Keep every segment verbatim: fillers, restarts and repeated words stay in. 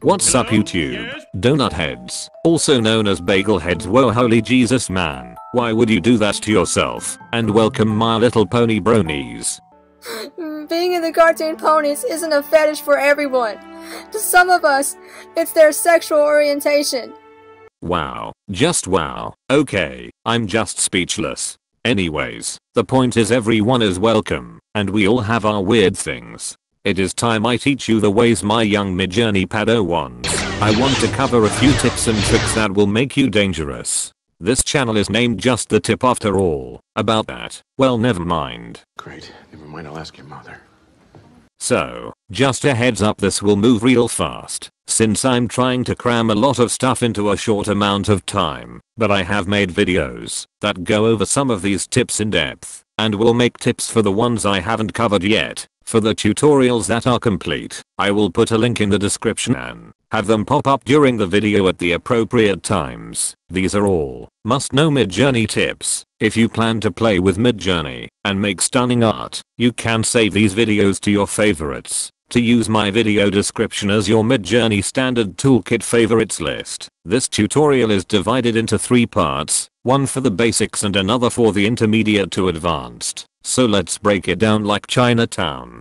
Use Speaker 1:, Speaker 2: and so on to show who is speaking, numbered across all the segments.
Speaker 1: What's up YouTube? Donut heads, also known as bagel heads. Whoa, holy Jesus man, why would you do that to yourself? And welcome My Little Pony bronies.
Speaker 2: Being in the cartoon ponies isn't a fetish for everyone. To some of us, it's their sexual orientation.
Speaker 1: Wow, just wow. Okay, I'm just speechless. Anyways, the point is everyone is welcome, and we all have our weird things. It is time I teach you the ways, my young MidJourney Padawans. I want to cover a few tips and tricks that will make you dangerous. This channel is named Just the Tip after all. About that, well, never mind.
Speaker 3: Great, never mind, I'll ask your mother.
Speaker 1: So, just a heads up, this will move real fast, since I'm trying to cram a lot of stuff into a short amount of time, but I have made videos that go over some of these tips in depth, and will make tips for the ones I haven't covered yet. For the tutorials that are complete, I will put a link in the description and have them pop up during the video at the appropriate times. These are all must-know MidJourney tips. If you plan to play with MidJourney and make stunning art, you can save these videos to your favorites to use my video description as your MidJourney standard toolkit favorites list. This tutorial is divided into three parts, one for the basics and another for the intermediate to advanced. So let's break it down like Chinatown.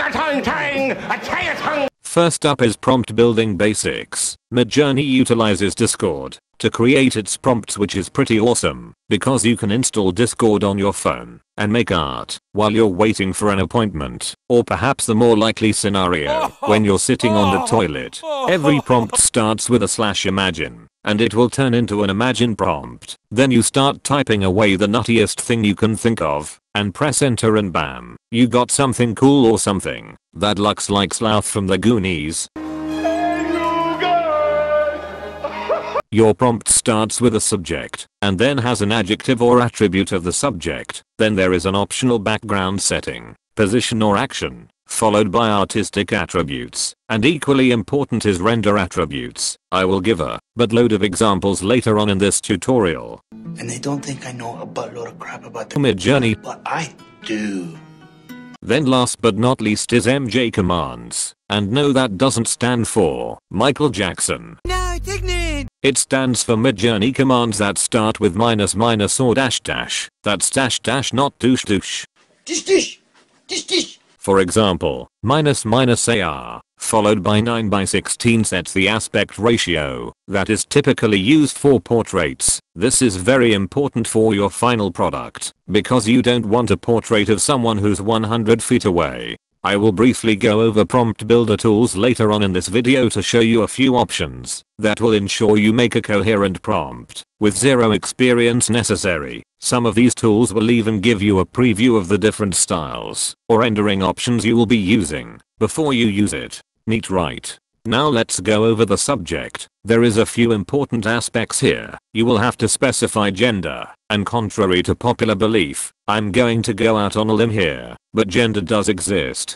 Speaker 1: First up is prompt building basics. MidJourney utilizes Discord to create its prompts, which is pretty awesome because you can install Discord on your phone and make art while you're waiting for an appointment, or perhaps the more likely scenario when you're sitting on the toilet. Every prompt starts with a slash imagine, and it will turn into an imagine prompt. Then you start typing away the nuttiest thing you can think of and press enter, and bam, you got something cool or something that looks like Sloth from the Goonies. Your prompt starts with a subject and then has an adjective or attribute of the subject. Then there is an optional background setting, position or action, followed by artistic attributes, and equally important is render attributes. I will give a buttload of examples later on in this tutorial.
Speaker 4: And they don't think I know a buttload of crap about the
Speaker 1: MidJourney,
Speaker 4: but I do.
Speaker 1: Then last but not least is M J commands, and no, that doesn't stand for Michael Jackson.
Speaker 4: No, Dignan!
Speaker 1: It stands for MidJourney commands that start with minus minus or dash dash. That's dash dash, not douche douche.
Speaker 4: Dish dish! Dish dish!
Speaker 1: For example, minus minus A R, followed by nine by sixteen sets the aspect ratio that is typically used for portraits. This is very important for your final product because you don't want a portrait of someone who's one hundred feet away. I will briefly go over prompt builder tools later on in this video to show you a few options that will ensure you make a coherent prompt with zero experience necessary. Some of these tools will even give you a preview of the different styles or rendering options you will be using before you use it. Neat, right? Now let's go over the subject. There is a few important aspects here. You will have to specify gender, and contrary to popular belief, I'm going to go out on a limb here, but gender does exist.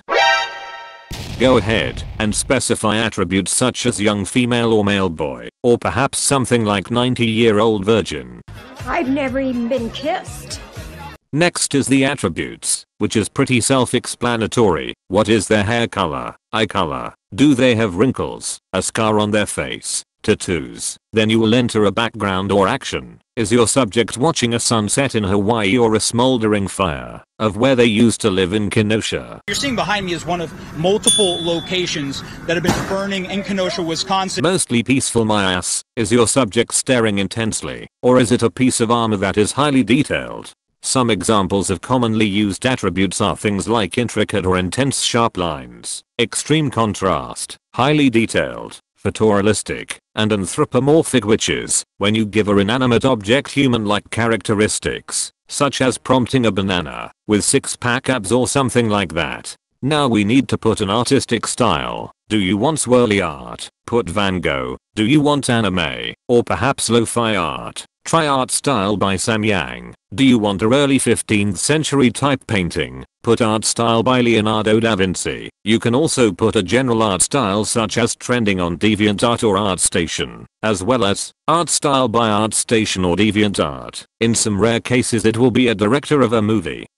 Speaker 1: Go ahead and specify attributes such as young female or male boy, or perhaps something like ninety year old virgin.
Speaker 5: I've never even been kissed.
Speaker 1: Next is the attributes, which is pretty self-explanatory. What is their hair color, eye color, do they have wrinkles, a scar on their face, tattoos? Then you will enter a background or action. Is your subject watching a sunset in Hawaii or a smoldering fire of where they used to live in Kenosha?
Speaker 6: You're seeing behind me is one of multiple locations that have been burning in Kenosha, Wisconsin.
Speaker 1: Mostly peaceful, my ass. Is your subject staring intensely, or is it a piece of armor that is highly detailed? Some examples of commonly used attributes are things like intricate or intense sharp lines, extreme contrast, highly detailed, photorealistic, and anthropomorphic, which is when you give a inanimate object human-like characteristics, such as prompting a banana with six-pack abs or something like that. Now we need to put an artistic style. Do you want swirly art? Put Van Gogh. Do you want anime, or perhaps lo-fi art? Try art style by Samyang. Do you want a early fifteenth century type painting? Put art style by Leonardo da Vinci. You can also put a general art style such as trending on DeviantArt or ArtStation, as well as art style by ArtStation or DeviantArt. In some rare cases it will be a director of a movie.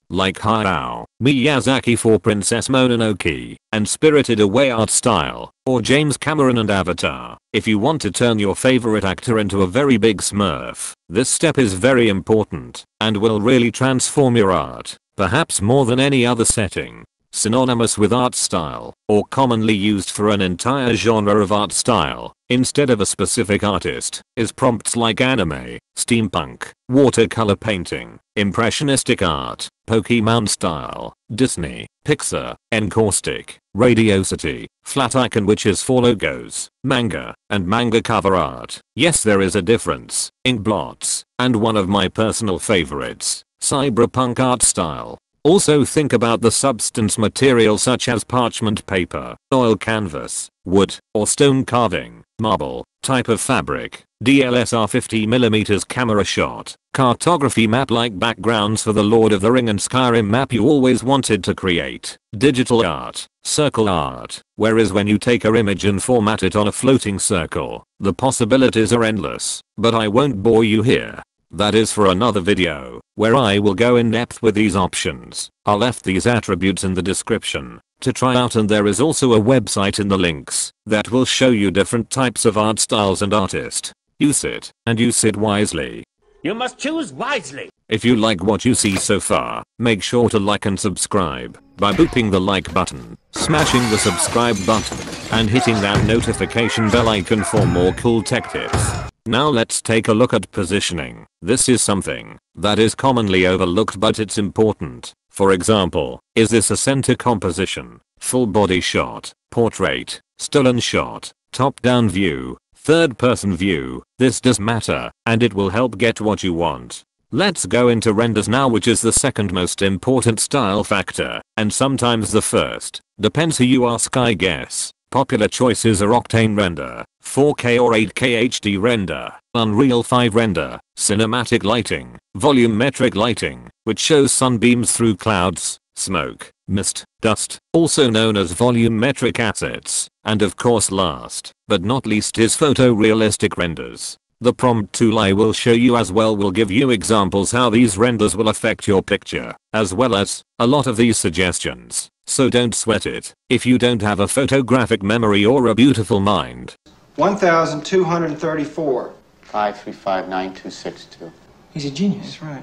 Speaker 1: like Hayao Miyazaki for Princess Mononoke and Spirited Away art style, or James Cameron and Avatar. If you want to turn your favorite actor into a very big smurf, this step is very important and will really transform your art, perhaps more than any other setting. Synonymous with art style, or commonly used for an entire genre of art style, instead of a specific artist, is prompts like anime, steampunk, watercolor painting, impressionistic art, Pokemon style, Disney, Pixar, encaustic, radiosity, flat icon which is for logos, manga, and manga cover art. Yes, there is a difference, ink blots, and one of my personal favorites, cyberpunk art style. Also think about the substance material such as parchment paper, oil canvas, wood, or stone carving, marble, type of fabric, D S L R fifty millimeter camera shot, cartography map like backgrounds for the Lord of the Ring and Skyrim map you always wanted to create, digital art, circle art, whereas when you take a image and format it on a floating circle, the possibilities are endless, but I won't bore you here. That is for another video, where I will go in depth with these options. I'll left these attributes in the description to try out, and there is also a website in the links that will show you different types of art styles and artist. Use it, and use it wisely.
Speaker 7: You must choose wisely.
Speaker 1: If you like what you see so far, make sure to like and subscribe by booping the like button, smashing the subscribe button, and hitting that notification bell icon for more cool tech tips. Now let's take a look at positioning. This is something that is commonly overlooked, but it's important. For example, is this a center composition, full body shot, portrait, stolen shot, top down view, third person view? This does matter, and it will help get what you want. Let's go into renders now, which is the second most important style factor, and sometimes the first. Depends who you ask, I guess. Popular choices are Octane render, four K or eight K H D render, Unreal five render, cinematic lighting, volumetric lighting, which shows sunbeams through clouds, smoke, mist, dust, also known as volumetric assets, and of course last, but not least, is photorealistic renders. The prompt tool I will show you as well will give you examples how these renders will affect your picture, as well as a lot of these suggestions. So don't sweat it if you don't have a photographic memory or a beautiful mind.
Speaker 8: one thousand two hundred thirty-four.
Speaker 9: five three five nine two six two.
Speaker 8: He's a genius, right?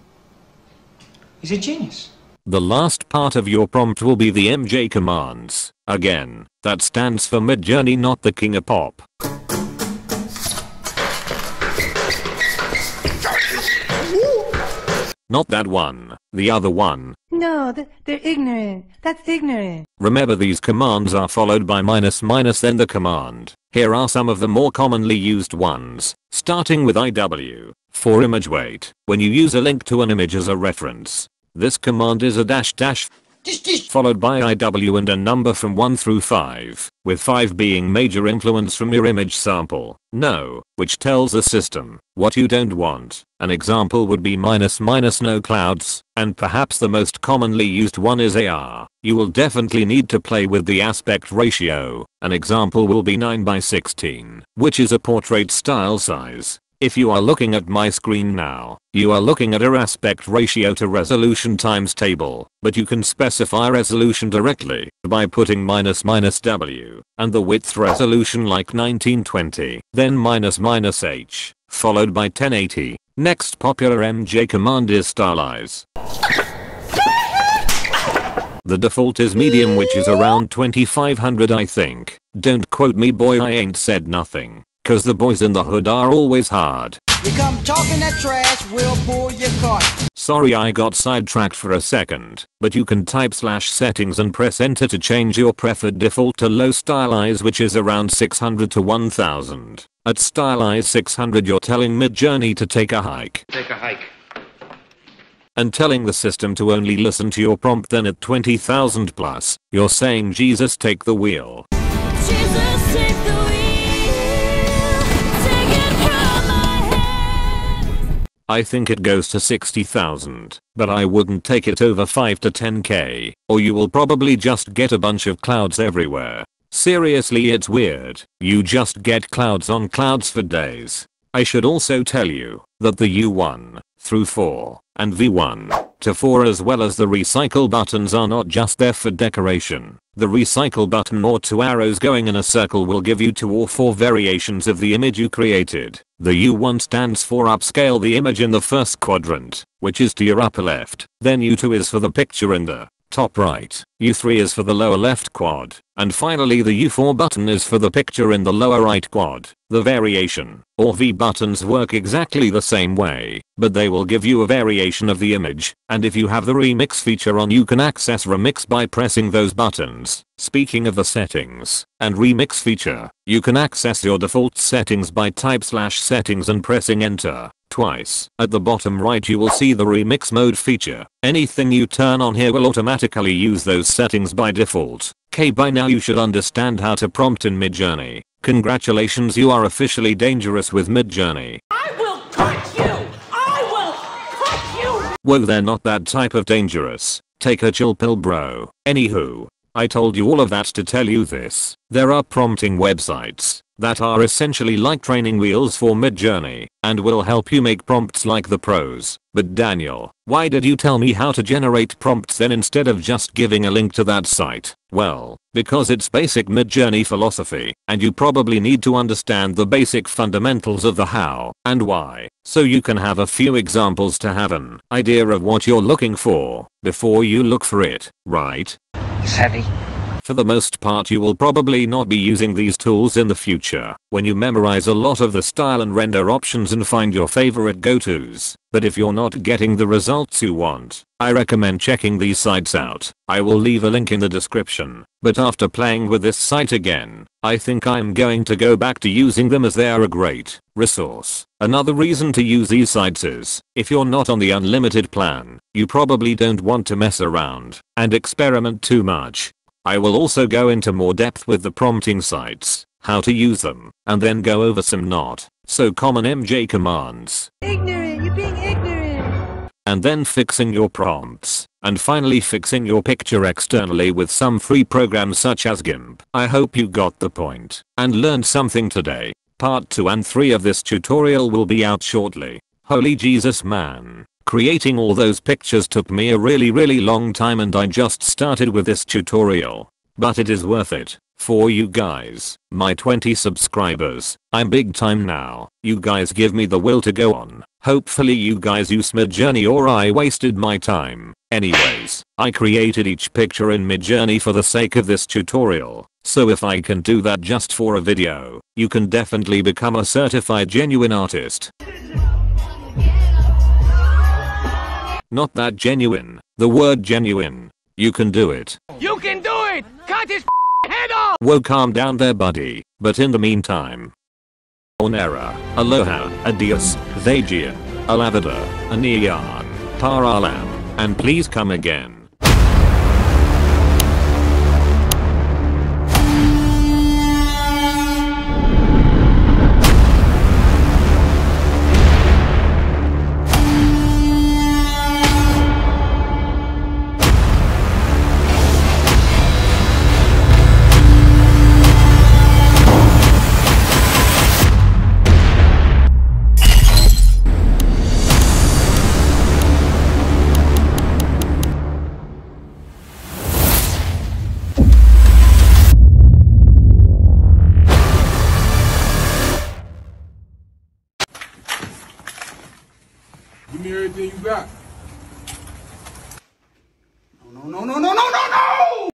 Speaker 8: He's a genius.
Speaker 1: The last part of your prompt will be the M J commands. Again, that stands for MidJourney, not the king of pop. Not that one, the other one.
Speaker 10: No, th they're ignorant. That's ignorant.
Speaker 1: Remember, these commands are followed by minus minus then the command. Here are some of the more commonly used ones, starting with I W, for image weight. When you use a link to an image as a reference, this command is a dash dash followed by I W and a number from one through five, with five being major influence from your image sample. No, which tells the system what you don't want. An example would be minus minus no clouds, and perhaps the most commonly used one is A R. You will definitely need to play with the aspect ratio. An example will be nine by sixteen, which is a portrait style size. If you are looking at my screen now, you are looking at a aspect ratio to resolution times table, but you can specify resolution directly by putting minus minus W, and the width resolution like nineteen twenty, then minus minus H, followed by ten eighty. Next popular M J command is stylize. The default is medium, which is around twenty-five hundred I think. Don't quote me boy, I ain't said nothing. Cause the boys in the hood are always hard.
Speaker 4: You come talking that trash, we'll pull your cart.
Speaker 1: Sorry, I got sidetracked for a second, but you can type slash settings and press enter to change your preferred default to low stylize, which is around six hundred to one thousand. At stylize six hundred, you're telling MidJourney to take a hike.
Speaker 7: Take a hike.
Speaker 1: And telling the system to only listen to your prompt. Then at twenty thousand plus, you're saying Jesus take the wheel.
Speaker 11: Jesus take the wheel.
Speaker 1: I think it goes to sixty thousand, but I wouldn't take it over five to ten K, or you will probably just get a bunch of clouds everywhere. Seriously, it's weird. You just get clouds on clouds for days. I should also tell you that the U one through four and V one to four as well as the recycle buttons are not just there for decoration. The recycle button or two arrows going in a circle will give you two or four variations of the image you created. The U one stands for upscale the image in the first quadrant, which is to your upper left. Then U two is for the picture in the top right. U three is for the lower left quad. And finally the U four button is for the picture in the lower right quad. The variation, or V buttons work exactly the same way, but they will give you a variation of the image, and if you have the remix feature on you can access remix by pressing those buttons. Speaking of the settings and remix feature, you can access your default settings by type slash settings and pressing enter twice. At the bottom right you will see the remix mode feature. Anything you turn on here will automatically use those settings by default. Okay, by now you should understand how to prompt in MidJourney. Congratulations, you are officially dangerous with MidJourney.
Speaker 7: I will cut you! I will cut you!
Speaker 1: Whoa, they're not that type of dangerous. Take a chill pill, bro. Anywho, I told you all of that to tell you this. There are prompting websites that are essentially like training wheels for MidJourney and will help you make prompts like the pros. But Daniel, why did you tell me how to generate prompts then instead of just giving a link to that site? Well, because it's basic MidJourney philosophy and you probably need to understand the basic fundamentals of the how and why so you can have a few examples to have an idea of what you're looking for before you look for it, right?
Speaker 7: It's heavy.
Speaker 1: For the most part you will probably not be using these tools in the future when you memorize a lot of the style and render options and find your favorite go-tos. But if you're not getting the results you want, I recommend checking these sites out. I will leave a link in the description. But after playing with this site again, I think I'm going to go back to using them as they are a great resource. Another reason to use these sites is, if you're not on the unlimited plan, you probably don't want to mess around and experiment too much. I will also go into more depth with the prompting sites, how to use them, and then go over some not so common M J commands.
Speaker 10: Ignorant, you're being ignorant.
Speaker 1: And then fixing your prompts, and finally fixing your picture externally with some free programs such as GIMP. I hope you got the point and learned something today. Part two and three of this tutorial will be out shortly. Holy Jesus, man. Creating all those pictures took me a really really long time and I just started with this tutorial. But it is worth it. For you guys, my twenty subscribers. I'm big time now. You guys give me the will to go on. Hopefully you guys use MidJourney or I wasted my time. Anyways, I created each picture in MidJourney for the sake of this tutorial. So if I can do that just for a video, you can definitely become a certified genuine artist. Not that genuine, the word genuine. You can do it.
Speaker 7: You can do it! Cut his head off!
Speaker 1: Whoa, calm down there, buddy. But in the meantime, Onera, Aloha, Adios, Thagia, Alavada, Aniyan, Paralam, and please come again.
Speaker 3: Give me everything you got.